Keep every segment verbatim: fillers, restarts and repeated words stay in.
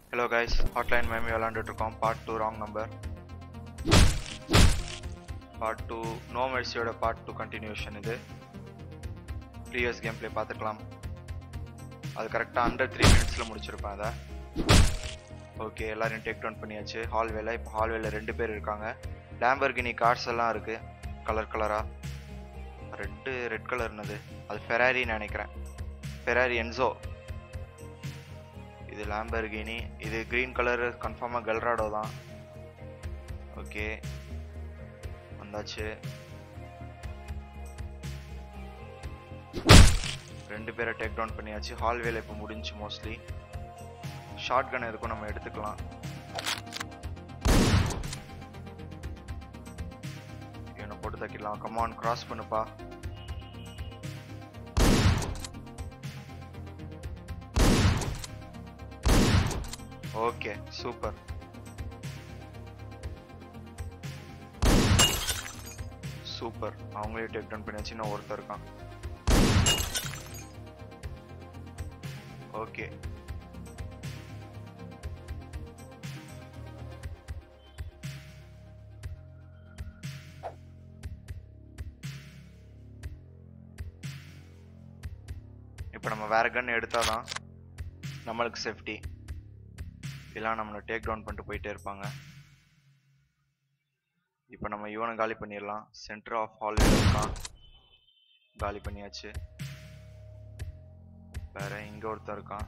Hello guys, Hotline Miami விளையாண்டுட்டு இருக்கோம். Part two wrong number. Part two no மெர்சியோட part two continuation இது. Previous game play பார்த்துக்கலாம். அது கரெக்டாக அண்டர் த்ரீ மினிட்ஸில் முடிச்சிருப்பேன் அதை. ஓகே, எல்லாரையும் டேக் டவுன் பண்ணியாச்சு. ஹால்வேல இப்போ ஹால்வேல ரெண்டு பேர் இருக்காங்க. லேம்பர்கினி கார்ஸ் எல்லாம் இருக்கு கலர் கலராக. ரெட்டு ரெட் கலர்னது அது ஃபெராரின்னு நினைக்கிறேன். Ferrari Enzo. இது லேம்பர்கினி. இது கிரீன் கலர் கன்ஃபார்மாக கல்ராடோ தான். ஓகே, வந்தாச்சு. ரெண்டு பேரை டேக் டவுன் பண்ணியாச்சு. ஹால்வேல இப்போ முடிஞ்சு. மோஸ்ட்லி ஷார்ட் கன் இருக்கும், நம்ம எடுத்துக்கலாம். இவனை போட்டு தக்கிடலாம். கமான், கிராஸ் பண்ணுப்பா. Okay, super. சூப்பர், அவங்களே டேக் டவுன் பண்ணியாச்சு. இன்னும் ஒருத்தர் இருக்கான். ஓகே, இப்போ நம்ம வேற கன் எடுத்தாதான் நம்மளுக்கு சேஃப்டி. இல்லை நம்மளை டேக் டவுன் பண்ணிட்டு போயிட்டே இருப்பாங்க. இப்போ நம்ம இவனை காலி பண்ணிடலாம். சென்டர் ஆஃப் ஹால் இருக்கான், காலி பண்ணியாச்சு. வேற இங்க ஒருத்தர் இருக்கான்,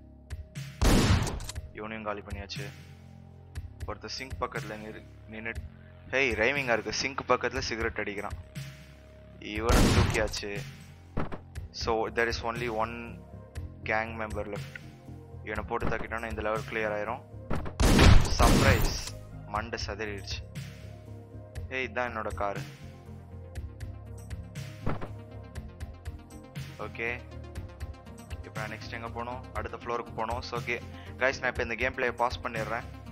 இவனையும் காலி பண்ணியாச்சு. ஒருத்தர் சிங்க் பக்கத்துல நின்று ஹேய் ரைமிங்கா இருக்கு. சிங்க் பக்கத்துல சிகரெட் அடிக்கிறான். இவனை தூக்கியாச்சு. So there is only one gang member left. இவனை போட்டு தாக்கிட்டோன்னா இந்த லெவல் கிளியர் ஆயிரும். சர்ப்ரைஸ், மண்டை சதறிடுச்சு. ஏய், இதுதான் என்னோட காரு. ஓகே, இப்போ நான் நெக்ஸ்ட் எங்கே போகணும்? அடுத்த ஃப்ளோருக்கு போகணும். ஸோ ஓகே கைஸ், நான் இப்போ இந்த கேம் பிளே பாஸ் பண்ணிடுறேன்.